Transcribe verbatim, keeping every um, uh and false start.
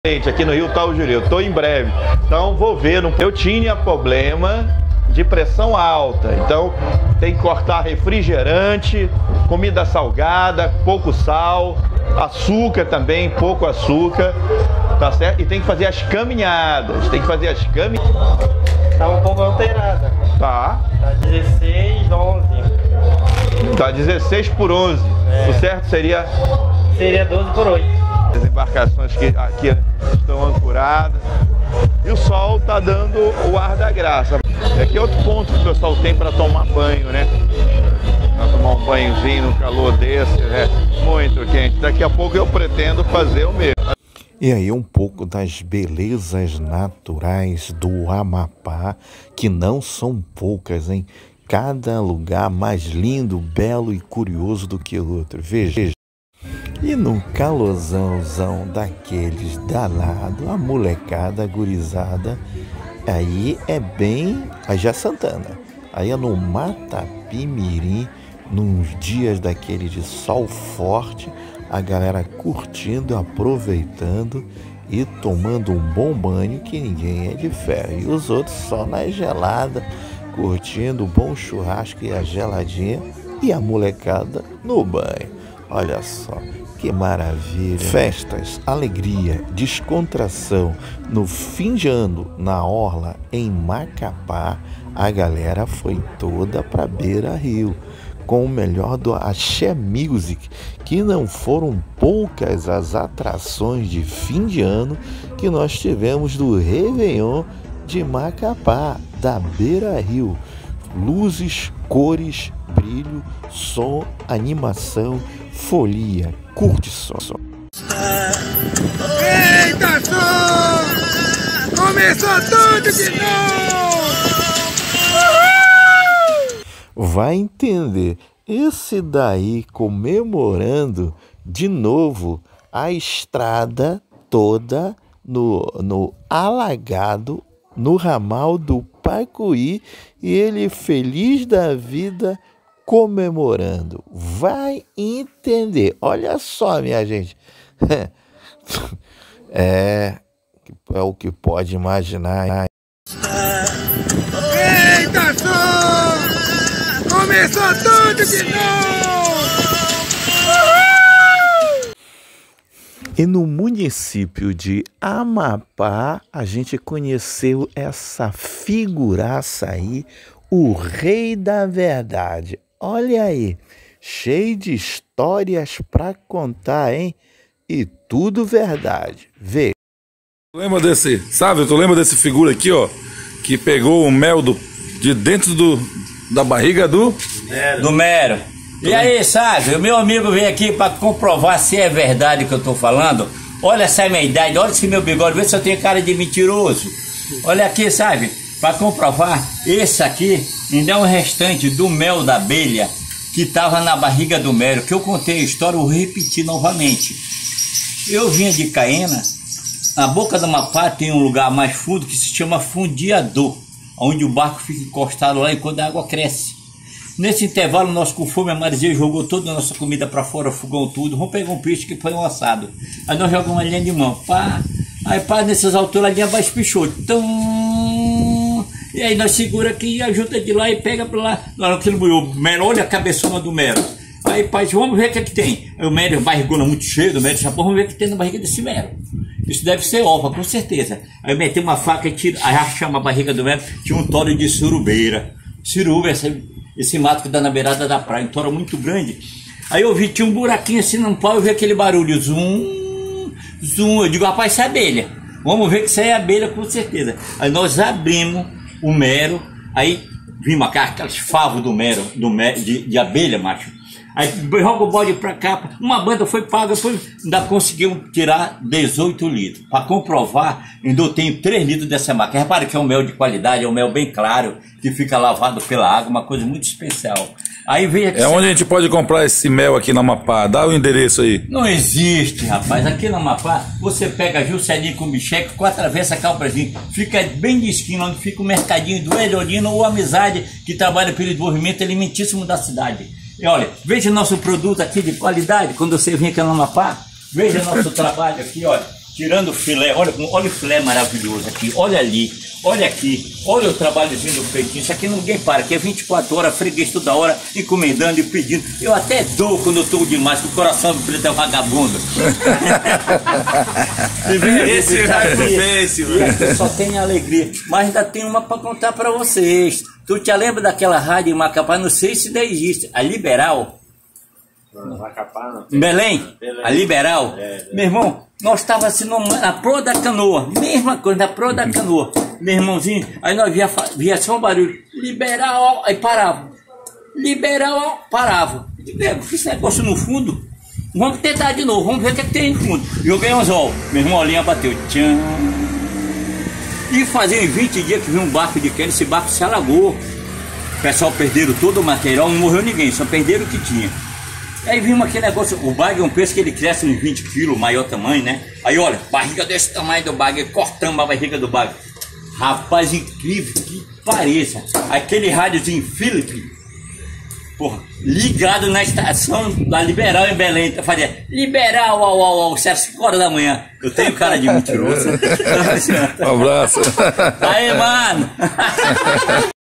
Aqui no Rio tá o Jureu, tô em breve. Então vou ver. Eu tinha problema de pressão alta, então tem que cortar refrigerante, comida salgada, pouco sal, açúcar também, pouco açúcar, tá certo? E tem que fazer as caminhadas, tem que fazer as caminhadas. Tá um pouco alterada. Tá. Tá dezesseis, onze. Tá dezesseis por onze. É. O certo seria? Seria doze por oito. As embarcações que aqui estão ancoradas e o sol está dando o ar da graça. Aqui é outro ponto que o pessoal tem para tomar banho, né? Para tomar um banhozinho no calor desse, né? Muito quente. Daqui a pouco eu pretendo fazer o mesmo. E aí um pouco das belezas naturais do Amapá, que não são poucas, hein? Cada lugar mais lindo, belo e curioso do que o outro. Veja. E num calorzãozão daqueles danado, a molecada, a gurizada, aí é bem aí já Santana. Aí é no Matapimirim, nos dias daquele de sol forte, a galera curtindo, aproveitando e tomando um bom banho que ninguém é de ferro. E os outros só na gelada, curtindo o bom churrasco e a geladinha e a molecada no banho. Olha só, que maravilha. Festas, alegria, descontração. No fim de ano, na Orla, em Macapá, a galera foi toda para Beira Rio, com o melhor do Axé Music, que não foram poucas as atrações de fim de ano que nós tivemos do Réveillon de Macapá, da Beira Rio. Luzes, cores, brilho, som, animação, folia, curtição. Eita som! Começou tudo de novo! Vai entender, esse daí comemorando de novo a estrada toda no, no alagado, no ramal do Pacuí, e ele feliz da vida comemorando. Vai entender. Olha só, minha gente. É, é o que pode imaginar. Eita som! Começou tudo de novo! E no município de Amapá, a gente conheceu essa figuraça aí, o Rei da Verdade. Olha aí, cheio de histórias para contar, hein? E tudo verdade. Vê. Tu lembra desse, sabe? Tu lembra desse figura aqui, ó? Que pegou o mel do, de dentro do, da barriga do... Mero. Do Mero. E aí, sabe? O meu amigo veio aqui para comprovar se é verdade o que eu tô falando. Olha essa minha idade, olha esse meu bigode, vê se eu tenho cara de mentiroso. Olha aqui, sabe? Para comprovar, esse aqui ainda é um restante do mel da abelha que estava na barriga do Mero, que eu contei a história, eu vou repetir novamente. Eu vinha de Caena, na boca do Amapá tem um lugar mais fundo que se chama Fundiador, onde o barco fica encostado lá enquanto a água cresce. Nesse intervalo, nós com fome, a Marizia jogou toda a nossa comida para fora, fogão tudo, vamos pegar um peixe que foi um assado. Aí nós jogamos uma linha de mão, pá, aí pá, nessas alturas a linha vai espichou, então... E aí nós segura aqui e ajuda de lá e pega para lá. Na hora que ele buiu, o Mero, olha a cabeçona do Mero. Aí, pai, vamos ver o que é que tem. Aí o Mero, barrigona muito cheio, do Mero, vamos ver o que tem na barriga desse Mero. Isso deve ser ova, com certeza. Aí eu meti uma faca e tira, aí chama a barriga do Mero, tinha um toro de surubeira. Suruba, esse, esse mato que dá na beirada da praia, um toro muito grande. Aí eu vi, tinha um buraquinho assim no pau, eu vi aquele barulho, zum, zum. Eu digo, rapaz, isso é abelha. Vamos ver que isso aí é abelha, com certeza. Aí nós abrimos o Mero, aí vimos aquelas favos do Mero, do Mero de, de abelha, macho. Aí joga o bode pra cá, uma banda foi paga, foi, ainda conseguimos tirar dezoito litros. Para comprovar, ainda eu tenho três litros dessa máquina. Repara que é um mel de qualidade, é um mel bem claro, que fica lavado pela água, uma coisa muito especial. Aí vem aqui. É onde a gente pode comprar esse mel aqui na Amapá? Dá o endereço aí. Não existe, rapaz. Aqui na Amapá, você pega Juscelinho com bicheque, com atravessa Calprazinho, fica bem de esquina, onde fica o mercadinho do Edolino ou Amizade, que trabalha pelo desenvolvimento alimentíssimo da cidade. E olha, veja o nosso produto aqui de qualidade, quando você vem aqui no Amapá, veja nosso trabalho aqui, olha. tirando o filé, olha, olha o filé maravilhoso aqui, olha ali, olha aqui, olha o trabalhozinho do peitinho, isso aqui ninguém para, aqui é vinte e quatro horas, freguês toda hora, encomendando e pedindo. Eu até dou quando eu estou demais, que o coração do preto é vagabundo. Esse Esse, e aqui só tem alegria, mas ainda tem uma para contar para vocês. Tu te lembra daquela rádio em Macapá? Não sei se ainda existe, a Liberal. Macapá não. Em Belém, Belém. a Liberal. É, é. Meu irmão, nós estávamos assim numa- na proa da canoa, mesma coisa, na proa da canoa. Meu irmãozinho, aí nós via, fa- via só um barulho, Liberal, aí parava. Liberal, parava. Eu digo, "É, esse negócio no fundo, vamos tentar de novo, vamos ver o que, é que tem no fundo." Joguei um anzol, meu irmão, a linha bateu. Tchan. E fazia uns vinte dias que vi um barco de queda, esse barco se alagou. O pessoal perderam todo o material, não morreu ninguém, só perderam o que tinha. Aí vimos aquele negócio, o bagre é um peixe que ele cresce uns vinte quilos, maior tamanho, né? Aí olha, barriga desse tamanho do bagre, cortamos a barriga do bagre. Rapaz, incrível que pareça. Aquele rádiozinho Philip, porra, ligado na estação da Liberal em Belém, fazia Liberal, au, au, au, às cinco horas da manhã. Eu tenho cara de mentiroso. Um abraço. Aí, mano.